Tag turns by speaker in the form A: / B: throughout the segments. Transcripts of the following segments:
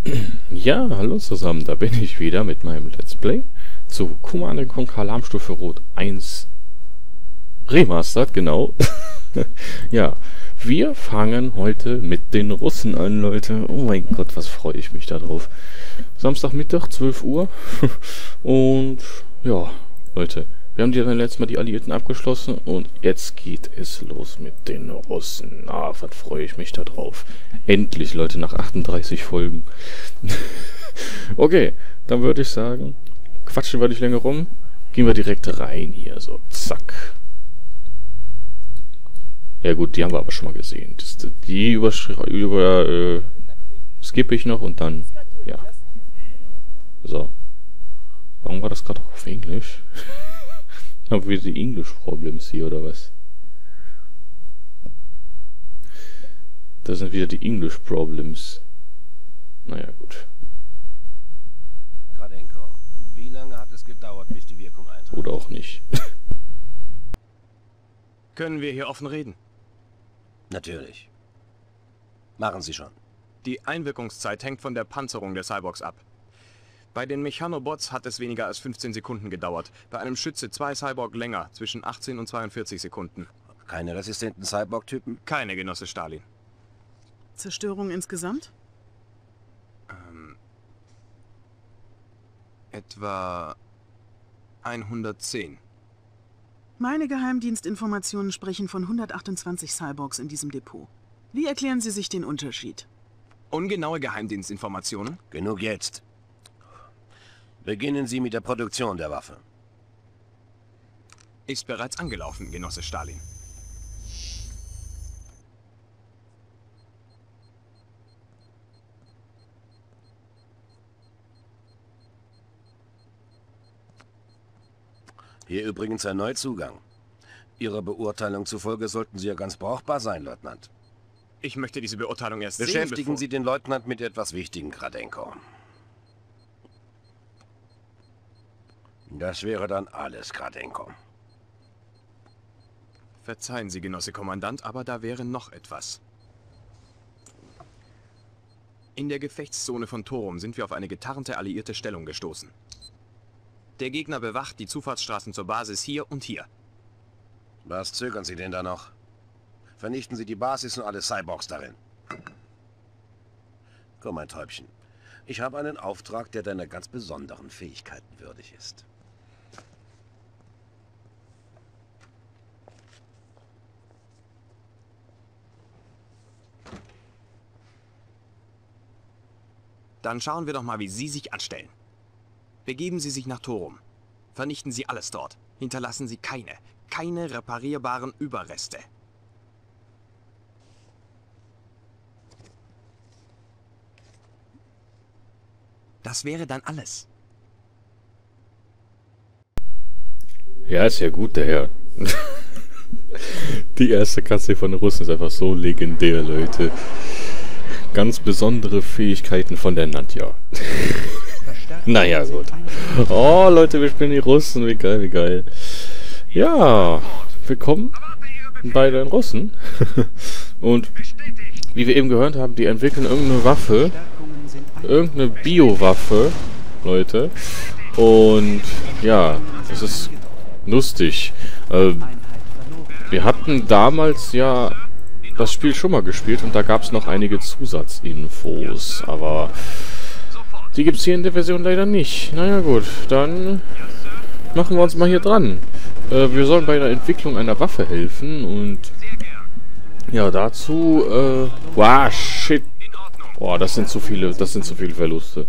A: Ja, hallo zusammen, da bin ich wieder mit meinem Let's Play zu Command & Conquer Alarmstufe Rot 1 Remastered, genau. Ja, wir fangen heute mit den Russen an, Leute. Oh mein Gott, was freue ich mich da drauf. Samstagmittag, 12 Uhr. Und ja, Leute, wir haben dann letztes Mal die Alliierten abgeschlossen und jetzt geht es los mit den Russen. Ah, was freue ich mich da drauf. Endlich, Leute, nach 38 Folgen. Okay, dann würde ich sagen, quatschen wir nicht länger rum. Gehen wir direkt rein hier, so, zack. Ja gut, die haben wir aber schon mal gesehen. Die skippe ich noch und dann, ja. So. Warum war das gerade auch auf Englisch? Haben wir die English Problems hier, oder was? Das sind wieder die English Problems. Naja, gut.
B: Gradenko, wie lange hat es gedauert, bis die Wirkung eintrat?
A: Oder auch nicht.
C: Können wir hier offen reden?
B: Natürlich. Machen Sie schon.
C: Die Einwirkungszeit hängt von der Panzerung der Cyborgs ab. Bei den Mechanobots hat es weniger als 15 Sekunden gedauert. Bei einem Schütze 2 Cyborg länger, zwischen 18 und 42 Sekunden.
B: Keine resistenten Cyborg-Typen?
C: Keine, Genosse Stalin.
D: Zerstörung insgesamt?
C: Etwa 110.
D: Meine Geheimdienstinformationen sprechen von 128 Cyborgs in diesem Depot. Wie erklären Sie sich den Unterschied?
C: Ungenaue Geheimdienstinformationen?
B: Genug jetzt. Beginnen Sie mit der Produktion der Waffe.
C: Ist bereits angelaufen, Genosse Stalin.
B: Hier übrigens erneut Zugang. Ihrer Beurteilung zufolge sollten Sie ja ganz brauchbar sein, Leutnant.
C: Ich möchte diese Beurteilung erst sehen,
B: Beschäftigen Sie den Leutnant mit etwas Wichtigem, Gradenko. Das wäre dann alles, Gradenko.
C: Verzeihen Sie, Genosse Kommandant, aber da wäre noch etwas. In der Gefechtszone von Torum sind wir auf eine getarnte alliierte Stellung gestoßen. Der Gegner bewacht die Zufahrtsstraßen zur Basis hier und hier.
B: Was zögern Sie denn da noch? Vernichten Sie die Basis und alle Cyborgs darin. Komm, mein Täubchen. Ich habe einen Auftrag, der deiner ganz besonderen Fähigkeiten würdig ist.
C: Dann schauen wir doch mal, wie Sie sich anstellen. Begeben Sie sich nach Torum. Vernichten Sie alles dort. Hinterlassen Sie keine reparierbaren Überreste. Das wäre dann alles.
A: Ja, ist ja gut, der Herr. Die erste Katze von den Russen ist einfach so legendär, Leute. Ganz besondere Fähigkeiten von der Nadja. Naja, gut. Oh, Leute, wir spielen die Russen. Wie geil, wie geil. Ja, willkommen bei den Russen. Und wie wir eben gehört haben, die entwickeln irgendeine Waffe. Irgendeine Biowaffe, Leute. Und ja, das ist lustig. Wir hatten damals ja das Spiel schon mal gespielt und da gab es noch einige Zusatzinfos. Aber die gibt es hier in der Version leider nicht. Naja gut, dann machen wir uns mal hier dran. Wir sollen bei der Entwicklung einer Waffe helfen und ja, dazu, wow, shit. Boah, das sind zu viele Verluste.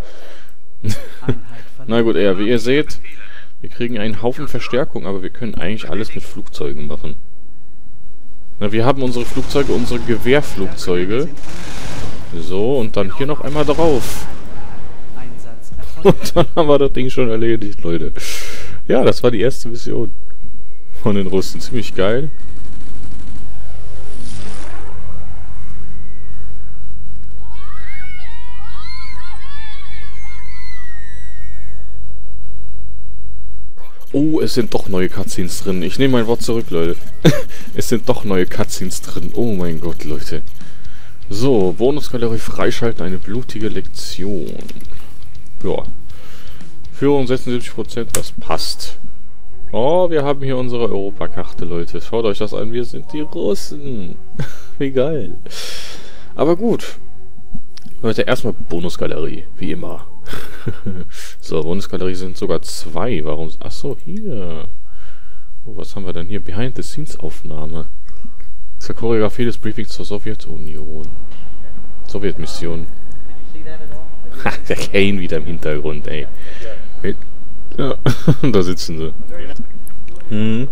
A: Na gut, wie ihr seht, wir kriegen einen Haufen Verstärkung, aber wir können eigentlich alles mit Flugzeugen machen. Na, wir haben unsere Flugzeuge, unsere Gewehrflugzeuge. So, und dann hier noch einmal drauf. Und dann haben wir das Ding schon erledigt, Leute. Ja, das war die erste Mission von den Russen. Ziemlich geil. Oh, es sind doch neue Cutscenes drin. Ich nehme mein Wort zurück, Leute. Es sind doch neue Cutscenes drin. Oh mein Gott, Leute. So, Bonusgalerie freischalten, eine blutige Lektion. Ja. Führung 76%, das passt. Oh, wir haben hier unsere Europakarte, Leute. Schaut euch das an, wir sind die Russen. Wie geil. Aber gut. Leute, erstmal Bonusgalerie, wie immer. So, Bonusgalerie sind sogar 2. Warum? Achso, hier. Oh, was haben wir denn hier? Behind-the-Scenes-Aufnahme. Zur Choreografie des Briefings zur Sowjetunion. Sowjetmission. Ha, der Kane wieder im Hintergrund, ey. Ja, da sitzen sie. Hm.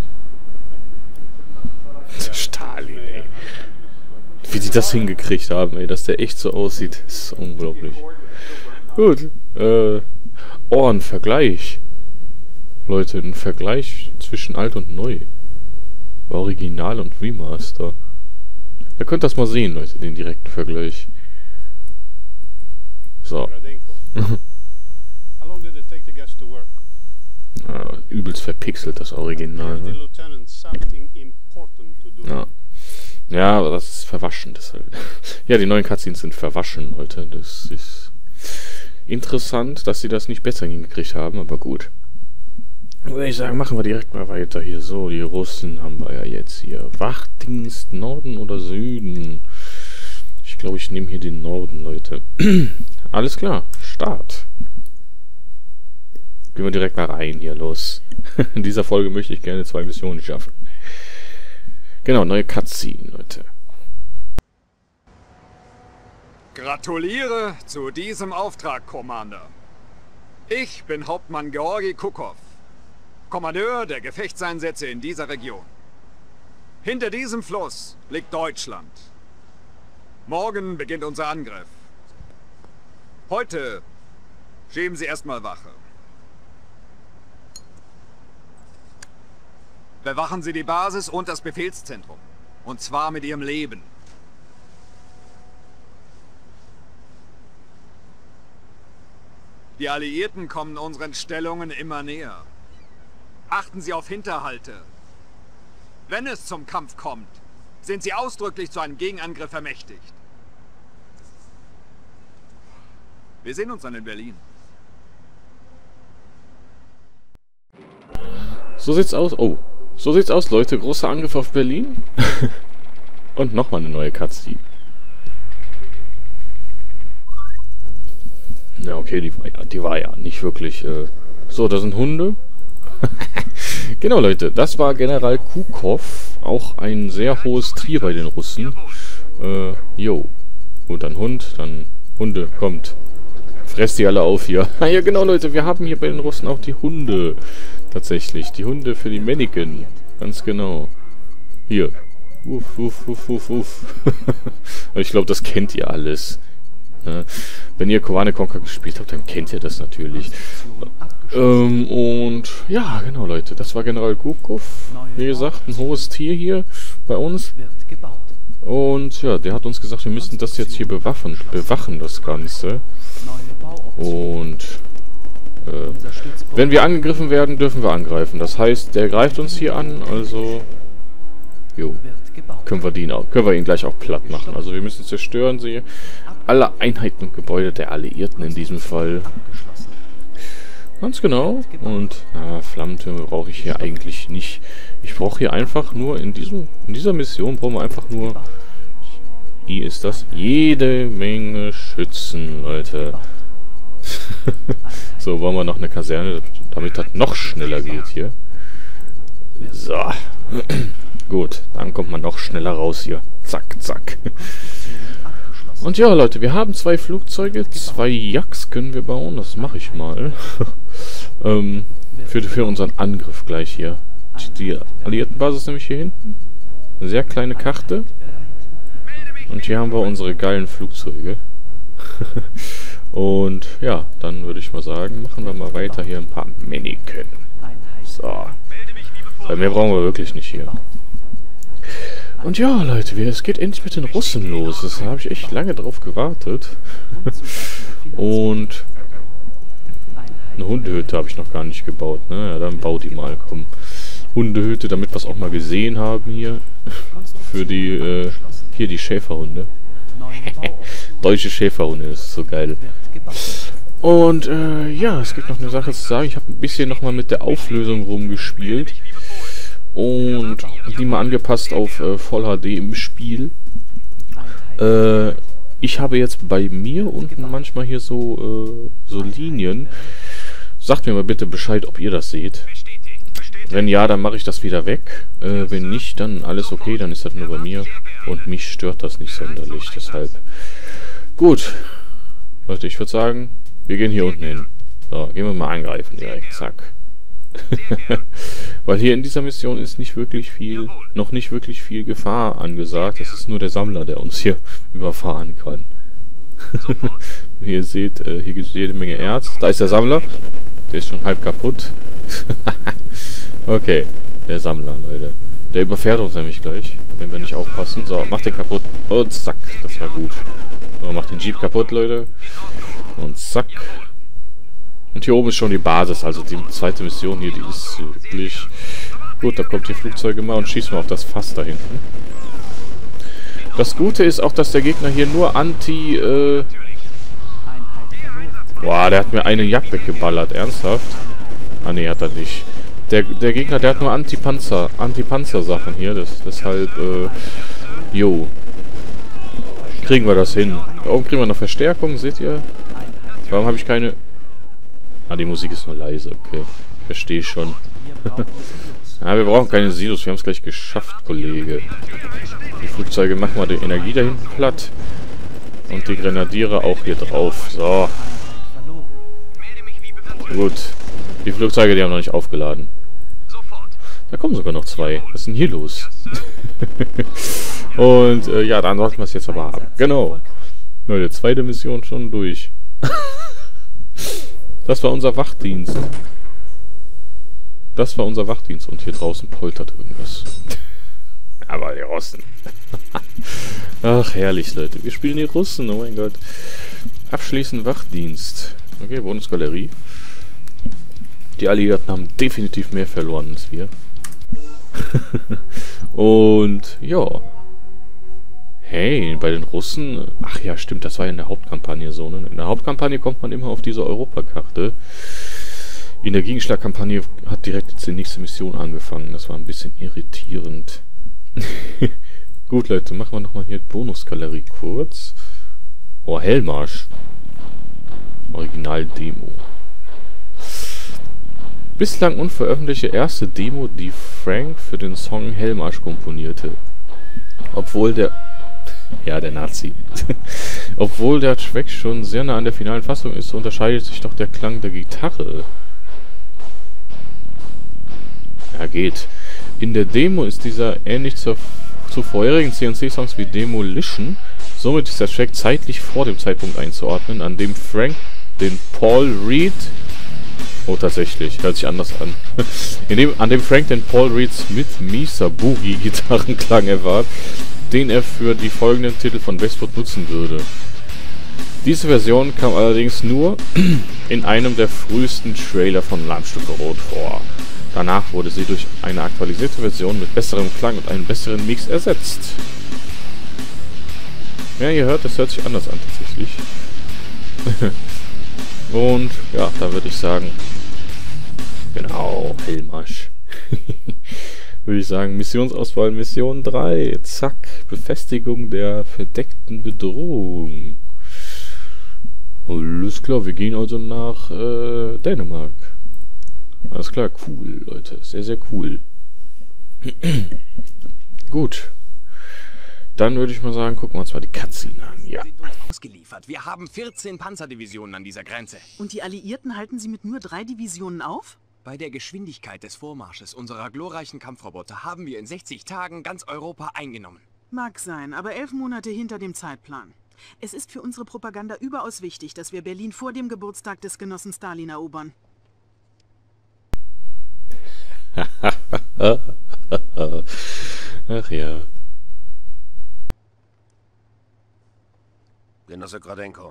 A: Stalin, ey. Wie die das hingekriegt haben, ey, dass der echt so aussieht, ist unglaublich. Gut, oh, ein Vergleich. Leute, ein Vergleich zwischen alt und neu. Original und Remaster. Ihr könnt das mal sehen, Leute, den direkten Vergleich. So. Ja, übelst verpixelt, das Original, ne? Ja. Ja, aber das ist verwaschen, deshalb. Ja, die neuen Cutscenes sind verwaschen, Leute. Das ist interessant, dass sie das nicht besser hingekriegt haben, aber gut. Würde ich sagen, machen wir direkt mal weiter hier. So, die Russen haben wir ja jetzt hier. Wachdienst, Norden oder Süden? Ich glaube, ich nehme hier den Norden, Leute. Alles klar, Start. Gehen wir direkt mal rein hier, los. In dieser Folge möchte ich gerne 2 Missionen schaffen. Genau, neue Cutscene, Leute.
E: Gratuliere zu diesem Auftrag, Commander. Ich bin Hauptmann Georgi Kukow, Kommandeur der Gefechtseinsätze in dieser Region. Hinter diesem Fluss liegt Deutschland. Morgen beginnt unser Angriff. Heute schieben Sie erstmal Wache. Bewachen Sie die Basis und das Befehlszentrum. Und zwar mit Ihrem Leben. Die Alliierten kommen unseren Stellungen immer näher. Achten Sie auf Hinterhalte. Wenn es zum Kampf kommt, sind Sie ausdrücklich zu einem Gegenangriff ermächtigt. Wir sehen uns dann in Berlin.
A: So sieht's aus. Oh. So sieht's aus, Leute. Großer Angriff auf Berlin. Und nochmal eine neue Cutscene. Ja, okay, die war ja nicht wirklich... So, da sind Hunde. Genau, Leute. Das war General Kukow. Auch ein sehr hohes Tier bei den Russen. Jo. Gut, dann Hund, dann Hunde. Kommt. Fresst die alle auf hier. Ja, genau, Leute. Wir haben hier bei den Russen auch die Hunde. Tatsächlich. Die Hunde für die Mannequin. Ganz genau. Hier. Uff, uff, uff, uff, uff. Ich glaube, das kennt ihr alles. Ja. Wenn ihr Command & Conquer gespielt habt, dann kennt ihr das natürlich. Und ja, genau, Leute. Das war General Kukow. Wie gesagt, ein hohes Tier hier bei uns. Und ja, der hat uns gesagt, wir müssen das jetzt hier bewachen, das Ganze. Und wenn wir angegriffen werden, dürfen wir angreifen. Das heißt, der greift uns hier an, also jo, können wir ihn gleich auch platt machen. Also wir müssen zerstören sie. Alle Einheiten und Gebäude der Alliierten in diesem Fall. Ganz genau. Und Flammentürme brauche ich hier eigentlich nicht. Ich brauche hier einfach nur, in dieser Mission brauchen wir einfach nur, wie ist das? Jede Menge Schützen, Leute. So, wollen wir noch eine Kaserne, damit das noch schneller geht hier. So. Gut, dann kommt man noch schneller raus hier. Zack, zack. Und ja, Leute, wir haben 2 Flugzeuge, 2 Yaks können wir bauen. Das mache ich mal. Für unseren Angriff gleich hier. Die Alliiertenbasis nämlich hier hinten. Eine sehr kleine Karte. Und hier haben wir unsere geilen Flugzeuge. Und ja, dann würde ich mal sagen, machen wir mal weiter hier ein paar Mannequin. So. Weil mehr brauchen wir wirklich nicht hier. Und ja, Leute, es geht endlich mit den Russen los. Da habe ich echt lange drauf gewartet. Und eine Hundehütte habe ich noch gar nicht gebaut, ne? Ja, dann bau die mal, komm. Hundehütte, damit wir es auch mal gesehen haben hier. Für die, hier die Schäferhunde. Deutsche Schäferhunde, das ist so geil. Und ja, es gibt noch eine Sache zu sagen. Ich habe ein bisschen nochmal mit der Auflösung rumgespielt. Und die mal angepasst auf Voll HD im Spiel. Ich habe jetzt bei mir unten manchmal hier so Linien. Sagt mir mal bitte Bescheid, ob ihr das seht. Wenn ja, dann mache ich das wieder weg. Wenn nicht, dann alles okay, dann ist das nur bei mir. Und mich stört das nicht sonderlich, deshalb. Gut. Leute, ich würde sagen, wir gehen hier unten hin. So, gehen wir mal angreifen direkt. Zack. Weil hier in dieser Mission ist nicht wirklich viel, noch nicht wirklich viel Gefahr angesagt. Es ist nur der Sammler, der uns hier überfahren kann. Wie ihr seht, hier gibt es jede Menge Erz. Da ist der Sammler. Der ist schon halb kaputt. Okay, der Sammler, Leute. Der überfährt uns nämlich gleich, wenn wir nicht aufpassen. So, macht den kaputt. Und zack, das war gut. So, macht den Jeep kaputt, Leute. Und zack. Und hier oben ist schon die Basis, also die zweite Mission hier, die ist wirklich... Gut, da kommt die Flugzeuge mal und schießt mal auf das Fass da hinten. Das Gute ist auch, dass der Gegner hier nur Boah, der hat mir eine Jagd weggeballert, ernsthaft? Ah ne, hat er nicht. Der Gegner, der hat nur Anti-Panzer-Sachen hier, deshalb, jo. Kriegen wir das hin. Da oben kriegen wir noch Verstärkung, seht ihr? Warum habe ich keine... Ah, die Musik ist nur leise, okay. Verstehe ich schon. Ja, wir brauchen keine Silos, wir haben es gleich geschafft, Kollege. Die Flugzeuge machen wir die Energie da hinten platt. Und die Grenadiere auch hier drauf. So. Gut. Die Flugzeuge, die haben noch nicht aufgeladen. Da kommen sogar noch zwei. Was ist denn hier los? Und, ja, dann sollten wir es jetzt aber haben. Genau. Leute, zweite Mission schon durch. Das war unser Wachdienst. Das war unser Wachdienst. Und hier draußen poltert irgendwas. Aber die Russen. Ach, herrlich, Leute. Wir spielen die Russen. Oh mein Gott. Abschließend Wachdienst. Okay, Bonusgalerie. Die Alliierten haben definitiv mehr verloren als wir. Und, ja. Hey, bei den Russen... Ach ja, stimmt, das war ja in der Hauptkampagne so, ne? In der Hauptkampagne kommt man immer auf diese Europakarte. In der Gegenschlagkampagne hat direkt jetzt die nächste Mission angefangen. Das war ein bisschen irritierend. Gut, Leute, machen wir nochmal hier Bonusgalerie kurz. Oh, Hellmarsch. Original-Demo. Bislang unveröffentlichte erste Demo, die Frank für den Song Hellmarsch komponierte. Obwohl der... Ja, der Nazi. Obwohl der Track schon sehr nah an der finalen Fassung ist, so unterscheidet sich doch der Klang der Gitarre. Ja, geht. In der Demo ist dieser ähnlich zu vorherigen CNC-Songs wie Demolition. Somit ist der Track zeitlich vor dem Zeitpunkt einzuordnen, an dem Frank den Paul Reed... Oh, tatsächlich. Hört sich anders an. An dem Frank den Paul Reed Smith Mesa Boogie Gitarrenklang erwarb, den er für die folgenden Titel von Westwood nutzen würde. Diese Version kam allerdings nur in einem der frühesten Trailer von Alarmstufe Rot vor. Danach wurde sie durch eine aktualisierte Version mit besserem Klang und einem besseren Mix ersetzt. Ja, ihr hört, es hört sich anders an tatsächlich. Und ja, da würde ich sagen, genau, Hellmarsch. Würde ich sagen, Missionsauswahl Mission 3. Zack, Befestigung der verdeckten Bedrohung. Alles klar, wir gehen also nach Dänemark. Alles klar, cool, Leute. Sehr, sehr cool. Gut. Dann würde ich mal sagen, gucken wir uns mal die Cutscene an. Ja.
C: Ausgeliefert. Wir haben 14 Panzerdivisionen an dieser Grenze.
D: Und die Alliierten halten sie mit nur 3 Divisionen auf?
C: Bei der Geschwindigkeit des Vormarsches unserer glorreichen Kampfroboter haben wir in 60 Tagen ganz Europa eingenommen.
D: Mag sein, aber 11 Monate hinter dem Zeitplan. Es ist für unsere Propaganda überaus wichtig, dass wir Berlin vor dem Geburtstag des Genossen Stalin erobern.
A: Ach ja.
B: Genosse Gradenko,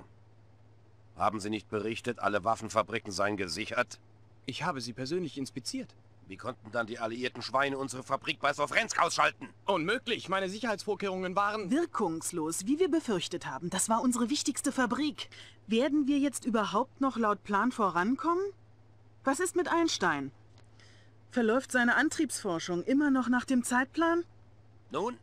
B: haben Sie nicht berichtet, alle Waffenfabriken seien gesichert?
C: Ich habe sie persönlich inspiziert.
B: Wie konnten dann die alliierten Schweine unsere Fabrik bei Sovrensk ausschalten?
C: Unmöglich, meine Sicherheitsvorkehrungen waren...
D: Wirkungslos, wie wir befürchtet haben. Das war unsere wichtigste Fabrik. Werden wir jetzt überhaupt noch laut Plan vorankommen? Was ist mit Einstein? Verläuft seine Antriebsforschung immer noch nach dem Zeitplan?
B: Nun?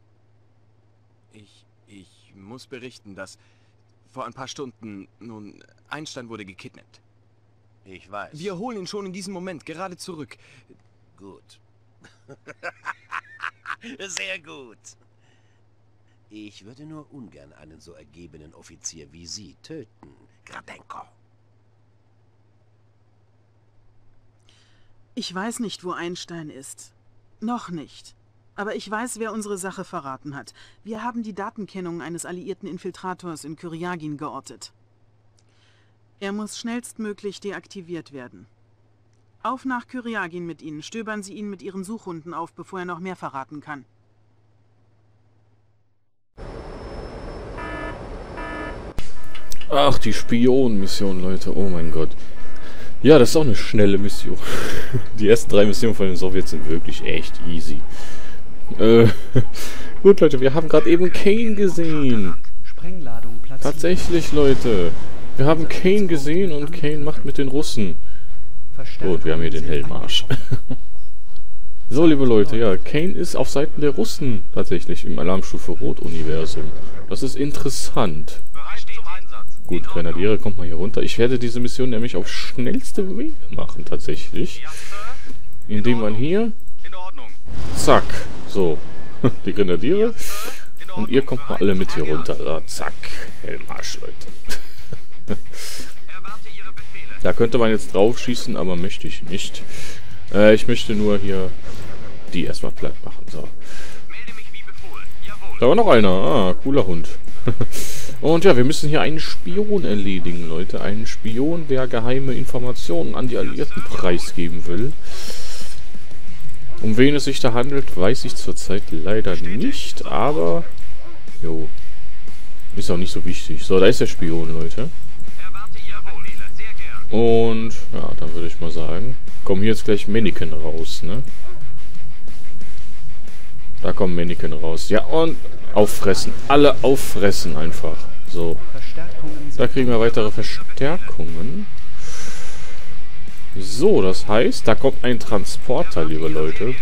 C: Ich muss berichten, dass vor ein paar Stunden, nun, Einstein wurde gekidnappt.
B: Ich weiß.
C: Wir holen ihn schon in diesem Moment gerade zurück.
B: Gut. Sehr gut. Ich würde nur ungern einen so ergebenen Offizier wie Sie töten, Gradenko.
D: Ich weiß nicht, wo Einstein ist. Noch nicht. Aber ich weiß, wer unsere Sache verraten hat. Wir haben die Datenkennung eines alliierten Infiltrators in Kyriagin geortet. Er muss schnellstmöglich deaktiviert werden. Auf nach Kyriagin mit Ihnen. Stöbern Sie ihn mit Ihren Suchhunden auf, bevor er noch mehr verraten kann.
A: Ach, die Spionenmission, Leute. Oh mein Gott. Ja, das ist auch eine schnelle Mission. Die ersten 3 Missionen von den Sowjets sind wirklich echt easy. Gut, Leute, wir haben gerade eben Kane gesehen. Tatsächlich, Leute. Wir haben Kane gesehen und Kane macht mit den Russen. Gut, wir haben hier den Hellmarsch. So, liebe Leute, ja, Kane ist auf Seiten der Russen tatsächlich im Alarmstufe Rot-Universum. Das ist interessant. Gut, Grenadiere, kommt mal hier runter. Ich werde diese Mission nämlich auf schnellste Wege machen, tatsächlich. Indem man hier... Zack. So. Die Grenadiere. Und ihr kommt mal alle mit hier runter. So, zack. Hellmarsch, Leute. Da könnte man jetzt drauf schießen, aber möchte ich nicht. Ich möchte nur hier die erstmal platt machen. So. Da war noch einer. Ah, cooler Hund. Und ja, wir müssen hier einen Spion erledigen, Leute. Einen Spion, der geheime Informationen an die Alliierten preisgeben will. Um wen es sich da handelt, weiß ich zurzeit leider nicht, aber... Jo. Ist auch nicht so wichtig. So, da ist der Spion, Leute. Und, ja, dann würde ich mal sagen, kommen hier jetzt gleich Mannequin raus, ne? Da kommen Mannequin raus. Ja, und auffressen. Alle auffressen einfach. So. Da kriegen wir weitere Verstärkungen. So, das heißt, da kommt ein Transporter, liebe Leute.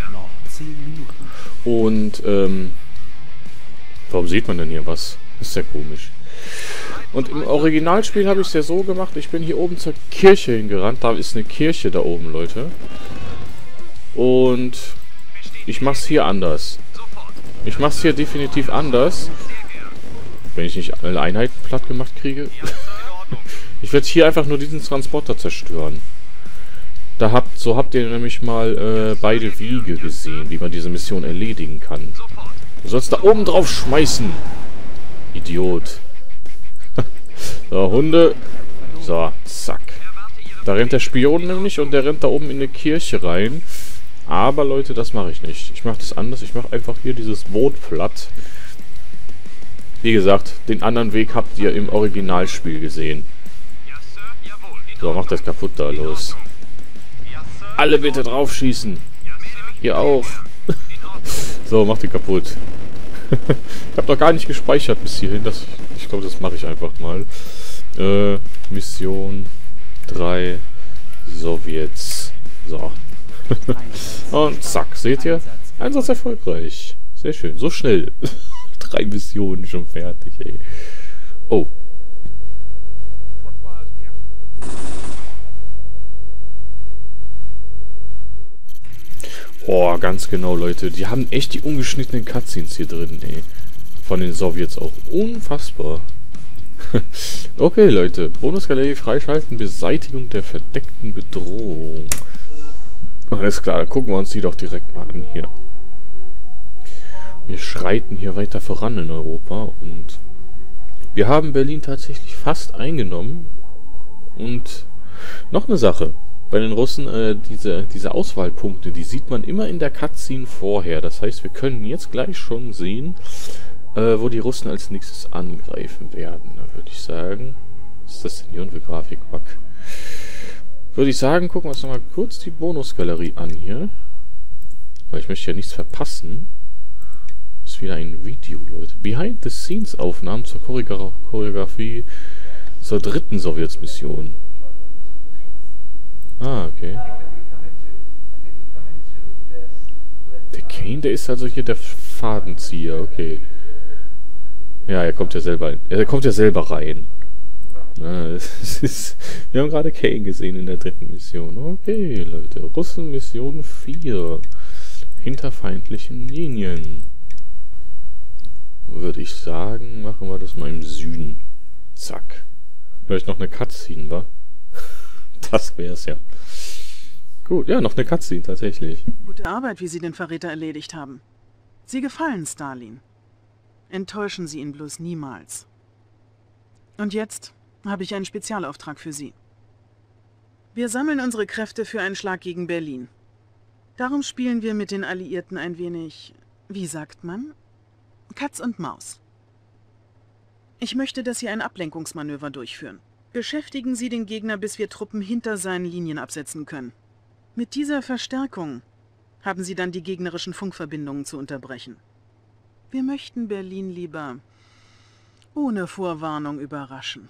A: Und, warum sieht man denn hier was? Das ist ja komisch. Und im Originalspiel habe ich es ja so gemacht, ich bin hier oben zur Kirche hingerannt. Da ist eine Kirche da oben, Leute. Und ich mache es hier anders. Ich mache es hier definitiv anders. Wenn ich nicht alle Einheiten platt gemacht kriege. Ich werde hier einfach nur diesen Transporter zerstören. So habt ihr nämlich mal beide Wege gesehen, wie man diese Mission erledigen kann. Du sollst da oben drauf schmeißen. Idiot. So, Hunde. So, zack. Da rennt der Spion nämlich und der rennt da oben in eine Kirche rein. Aber Leute, das mache ich nicht. Ich mache das anders. Ich mache einfach hier dieses Boot platt. Wie gesagt, den anderen Weg habt ihr im Originalspiel gesehen. So, macht das kaputt da, los. Alle bitte drauf schießen. Ihr auch. So, macht den kaputt. Ich habe noch gar nicht gespeichert bis hierhin. Ich glaube, das mache ich einfach mal. Mission 3 Sowjets. So. Und zack, seht ihr? Einsatz erfolgreich. Sehr schön. So schnell. 3 Missionen schon fertig, ey. Oh. Oh, ganz genau, Leute. Die haben echt die ungeschnittenen Cutscenes hier drin, ey. Von den Sowjets auch. Unfassbar. Okay, Leute. Bonusgalerie freischalten. Beseitigung der verdeckten Bedrohung. Alles klar, dann gucken wir uns die doch direkt mal an hier. Wir schreiten hier weiter voran in Europa und wir haben Berlin tatsächlich fast eingenommen. Und noch eine Sache. Bei den Russen, diese Auswahlpunkte, die sieht man immer in der Cutscene vorher. Das heißt, wir können jetzt gleich schon sehen, wo die Russen als nächstes angreifen werden. Da würde ich sagen, was ist das denn hier für Grafik? würde ich sagen, gucken wir uns nochmal kurz die Bonusgalerie an hier. Weil ich möchte ja nichts verpassen. Das ist wieder ein Video, Leute. Behind-the-Scenes-Aufnahmen zur Choreografie zur 3. Sowjets-Mission. Ah, okay. Der Kane, der ist also hier der Fadenzieher, okay. Ja, er kommt ja selber rein. Na, wir haben gerade Kane gesehen in der 3. Mission. Okay, Leute. Russen Mission 4. Hinter feindlichen Linien. Würde ich sagen, machen wir das mal im Süden. Zack. Vielleicht noch eine Cutscene, wa? Das wär's ja. Gut, ja, noch eine Cutscene, tatsächlich.
D: Gute Arbeit, wie Sie den Verräter erledigt haben. Sie gefallen Stalin. Enttäuschen Sie ihn bloß niemals. Und jetzt habe ich einen Spezialauftrag für Sie. Wir sammeln unsere Kräfte für einen Schlag gegen Berlin. Darum spielen wir mit den Alliierten ein wenig, wie sagt man, Katz und Maus. Ich möchte, dass Sie ein Ablenkungsmanöver durchführen. Beschäftigen Sie den Gegner, bis wir Truppen hinter seinen Linien absetzen können. Mit dieser Verstärkung haben Sie dann die gegnerischen Funkverbindungen zu unterbrechen. Wir möchten Berlin lieber ohne Vorwarnung überraschen.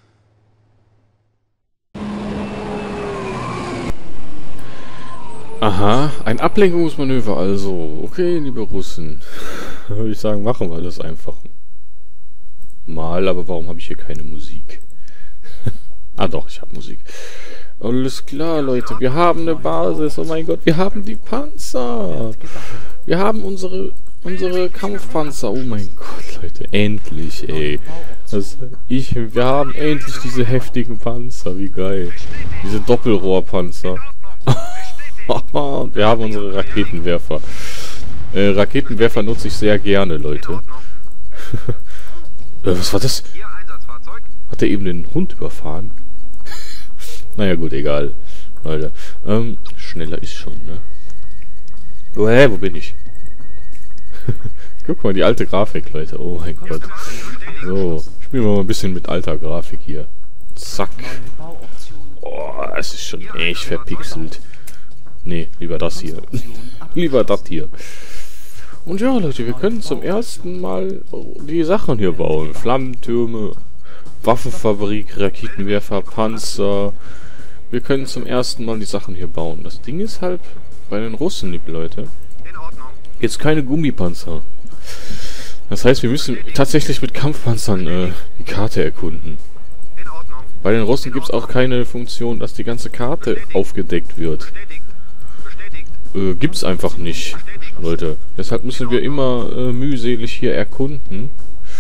A: Aha, ein Ablenkungsmanöver also. Okay, liebe Russen. Würde ich sagen, machen wir das einfach mal. Aber warum habe ich hier keine Musik? Ah doch, ich habe Musik. Alles klar, Leute. Wir haben eine Basis. Oh mein Gott, wir haben die Panzer. Wir haben unsere Kampfpanzer. Oh mein Gott, Leute. Endlich, ey. Wir haben endlich diese heftigen Panzer. Wie geil. Diese Doppelrohrpanzer. Und wir haben unsere Raketenwerfer. Raketenwerfer nutze ich sehr gerne, Leute. Was war das? Hat er eben den Hund überfahren? Naja, gut, egal. Leute. Schneller ist schon, ne? Oh, wo bin ich? Guck mal, die alte Grafik, Leute. Oh mein Gott. So, spielen wir mal ein bisschen mit alter Grafik hier. Zack. Oh, es ist schon echt verpixelt. Nee, lieber das hier. Lieber das hier. Und ja, Leute, wir können zum ersten Mal die Sachen hier bauen. Flammentürme, Waffenfabrik, Raketenwerfer, Panzer. Wir können zum ersten Mal die Sachen hier bauen. Das Ding ist halt, bei den Russen, liebe Leute, jetzt keine Gummipanzer. Das heißt, wir müssen tatsächlich mit Kampfpanzern die Karte erkunden. Bei den Russen gibt es auch keine Funktion, dass die ganze Karte aufgedeckt wird. Gibt's einfach nicht, Leute. Deshalb müssen wir immer mühselig hier erkunden.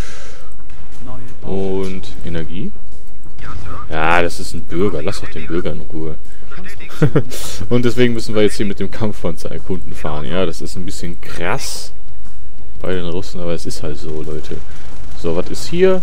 A: Und Energie? Ja, das ist ein Bürger. Lass doch den Bürger in Ruhe. Und deswegen müssen wir jetzt hier mit dem Kampfpanzer erkunden fahren. Ja, das ist ein bisschen krass bei den Russen, aber es ist halt so, Leute. So, was ist hier?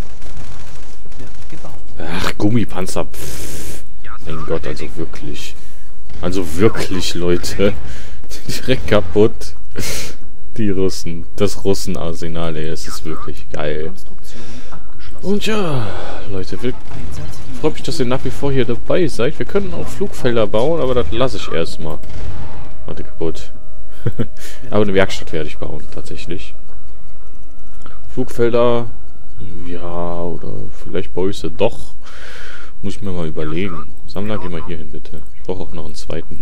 A: Ach, Gummipanzer. Pff. Mein Gott, also wirklich. Also wirklich, Leute. Direkt kaputt. Die Russen. Das Russenarsenal, ey. Es ist wirklich geil. Und ja, Leute, freut mich, dass ihr nach wie vor hier dabei seid. Wir können auch Flugfelder bauen, aber das lasse ich erstmal. Warte, kaputt. Aber eine Werkstatt werde ich bauen, tatsächlich. Flugfelder, ja, oder vielleicht baue ich sie doch. Muss ich mir mal überlegen. Sammler, geh mal hier hin, bitte. Ich brauche auch noch einen zweiten.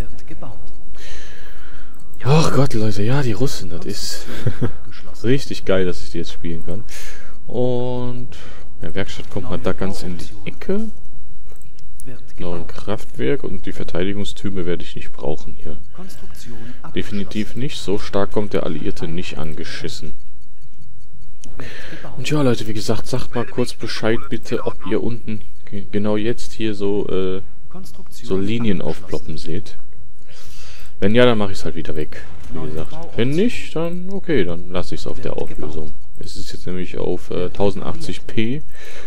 A: Ach Gott, Leute, ja, die Russen, das ist richtig geil, dass ich die jetzt spielen kann. Und der Werkstatt kommt mal da ganz in die Ecke. Noch ein Kraftwerk und die Verteidigungstürme werde ich nicht brauchen hier. Definitiv nicht. So stark kommt der Alliierte nicht angeschissen. Und ja, Leute, wie gesagt, sagt mal kurz Bescheid bitte, ob ihr unten genau jetzt hier so Linien aufploppen seht. Wenn ja, dann mache ich es halt wieder weg. Wie gesagt. Wenn nicht, dann okay, dann lasse ich es auf der Auflösung. Es ist jetzt nämlich auf 1080p.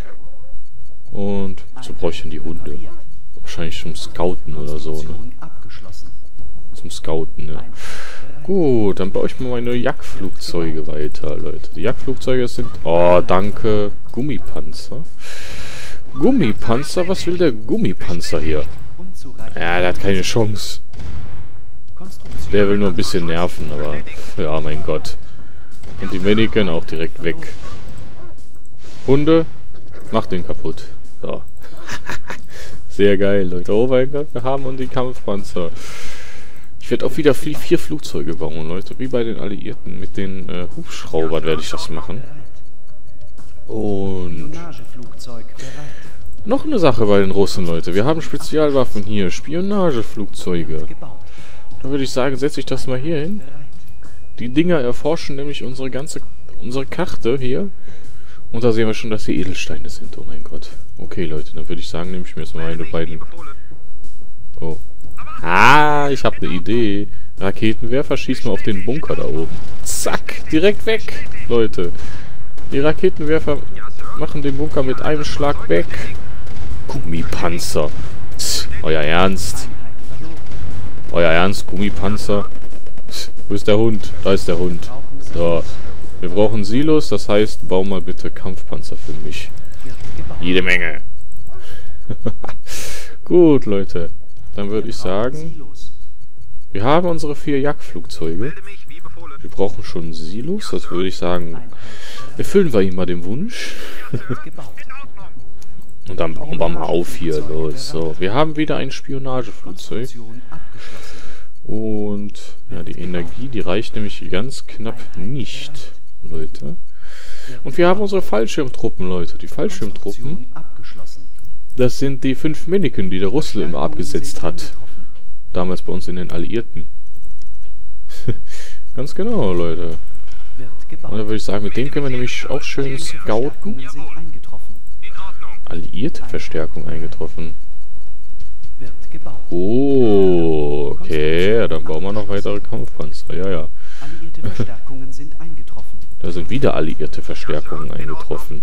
A: Und so brauche ich dann die Hunde. Wahrscheinlich zum Scouten oder so, ne? Zum Scouten, ne? Gut, dann baue ich mal meine Jagdflugzeuge weiter, Leute. Die Jagdflugzeuge sind... Oh, danke. Gummipanzer. Gummipanzer? Was will der Gummipanzer hier? Ja, der hat keine Chance. Der will nur ein bisschen nerven, aber... Ja, mein Gott. Und die Mannequin auch direkt weg. Hunde, macht den kaputt. So. Sehr geil, Leute. Oh mein Gott, wir haben die Kampfpanzer. Ich werde auch wieder 4 Flugzeuge bauen, Leute. Wie bei den Alliierten. Mit den Hubschraubern werde ich das machen. Und... noch eine Sache bei den Russen, Leute. Wir haben Spezialwaffen hier. Spionageflugzeuge. Da würde ich sagen, setze ich das mal hier hin. Die Dinger erforschen nämlich unsere Karte hier. Und da sehen wir schon, dass hier Edelsteine sind. Oh mein Gott. Okay, Leute, dann würde ich sagen, nehme ich mir jetzt mal meine beiden... Oh. Ah, ich habe eine Idee. Raketenwerfer, schieß mal auf den Bunker da oben. Zack, direkt weg, Leute. Die Raketenwerfer machen den Bunker mit einem Schlag weg. Gummipanzer. Psst, euer Ernst? Euer Ernst, Gummipanzer? Psst, wo ist der Hund? Da ist der Hund. So. Wir brauchen Silos, das heißt, bau mal bitte Kampfpanzer für mich. Jede Menge. Gut, Leute. Dann würde ich sagen, wir haben unsere 4 Jagdflugzeuge. Wir brauchen schon Silos, das würde ich sagen, erfüllen wir ihm mal den Wunsch. Und dann bauen wir mal auf hier, los. So, wir haben wieder ein Spionageflugzeug. Und, ja, die Energie, die reicht nämlich ganz knapp nicht, Leute. Und wir haben unsere Fallschirmtruppen, Leute. Die Fallschirmtruppen, das sind die 5 Mannequin, die der Russe immer abgesetzt hat. Damals bei uns in den Alliierten. Ganz genau, Leute. Und da würde ich sagen, mit denen können wir nämlich auch schön scouten. Alliierte Verstärkung eingetroffen. Oh, okay. Dann bauen wir noch weitere Kampfpanzer. Ja, ja. Da sind wieder alliierte Verstärkungen eingetroffen.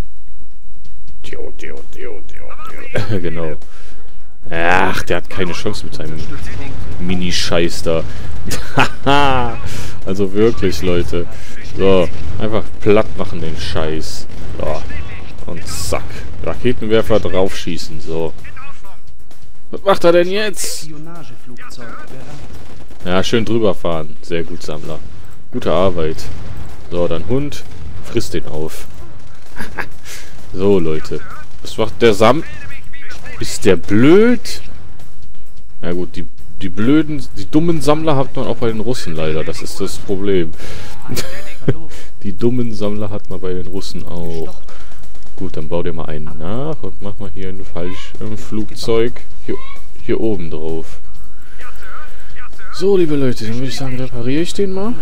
A: Genau. Ach, der hat keine Chance mit seinem Mini-Scheiß da. Also wirklich, Leute. So, einfach platt machen den Scheiß. So. Und zack. Raketenwerfer draufschießen. So. Was macht er denn jetzt? Ja, schön drüber fahren. Sehr gut, Sammler. Gute Arbeit. So, dann Hund. Frisst den auf. So, Leute. Was macht der Ist der blöd? Ja gut, die dummen Sammler hat man auch bei den Russen leider. Das ist das Problem. Die dummen Sammler hat man bei den Russen auch. Gut, dann bau dir mal einen nach und mach mal hier ein Flugzeug hier oben drauf. So, liebe Leute, dann würde ich sagen, repariere ich den mal.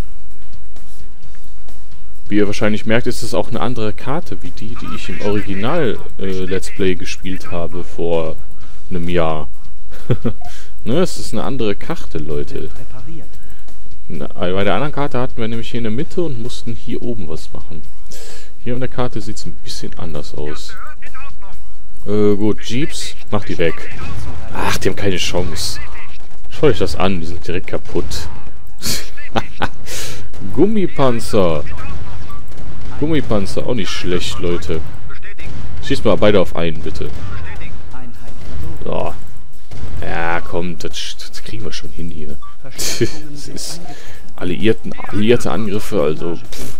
A: Wie ihr wahrscheinlich merkt, ist es auch eine andere Karte, wie die ich im Original Let's Play gespielt habe vor einem Jahr. Ne, es ist eine andere Karte, Leute. Bei der anderen Karte hatten wir nämlich hier in der Mitte und mussten hier oben was machen. Hier auf der Karte sieht es ein bisschen anders aus. Gut, Jeeps, mach die weg. Ach, die haben keine Chance. Schau euch das an, die sind direkt kaputt. Gummipanzer. Gummipanzer, auch nicht schlecht, Leute. Schießt mal beide auf einen, bitte. So. Ja, komm, das kriegen wir schon hin hier. Das ist alliierte Angriffe, also...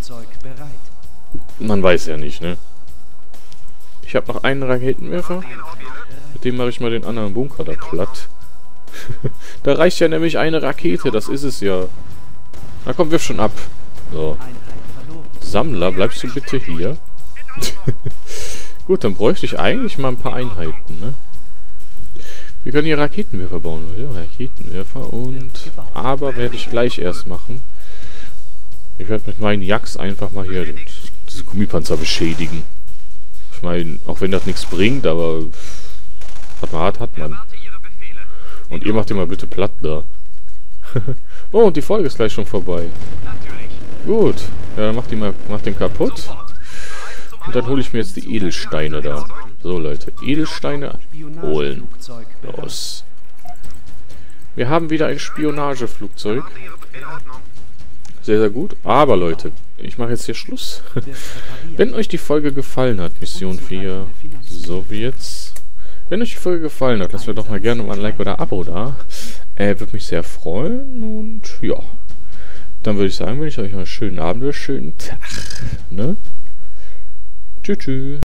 A: Man weiß ja nicht, ne? Ich habe noch einen Raketenwerfer. Mit dem mache ich mal den anderen Bunker da platt. Da reicht ja nämlich eine Rakete, das ist es ja. Na komm, wirf schon ab. So. Sammler, bleibst du bitte hier? Gut, dann bräuchte ich eigentlich mal ein paar Einheiten, ne? Wir können hier Raketenwerfer bauen, ja, Raketenwerfer und... Aber werde ich gleich erst machen. Ich werde mit meinen Jacks einfach mal hier diese Gummipanzer beschädigen. Ich meine, auch wenn das nichts bringt, aber... Was man hat man. Und ihr macht den mal bitte platt da. Oh, und die Folge ist gleich schon vorbei. Gut. Ja, dann macht den kaputt. Und dann hole ich mir jetzt die Edelsteine da. So, Leute. Edelsteine holen. Los. Wir haben wieder ein Spionageflugzeug. Sehr, sehr gut. Aber, Leute, ich mache jetzt hier Schluss. Wenn euch die Folge gefallen hat, Mission 4 Sowjets Wenn euch die Folge gefallen hat, lasst mir doch mal gerne mal ein Like oder ein Abo da. Würde mich sehr freuen und ja. Dann würde ich sagen, wünsche ich euch noch einen schönen Abend oder einen schönen Tag. Ne? Tschüss.